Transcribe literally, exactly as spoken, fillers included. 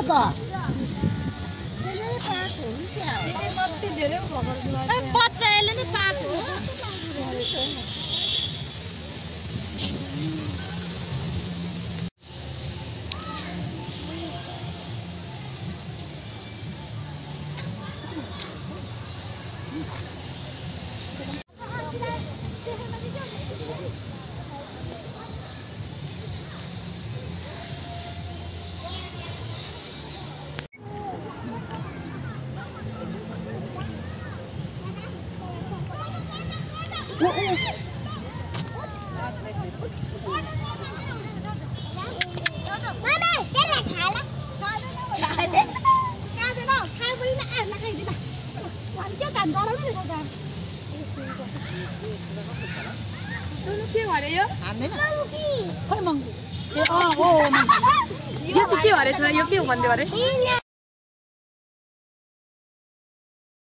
छ बच्चाले नि पाएको के गर्यो हान्दैन खै मङ्गी ए अ हो यो चाहिँ के गरे छोरा यो के हो भन्दै गरे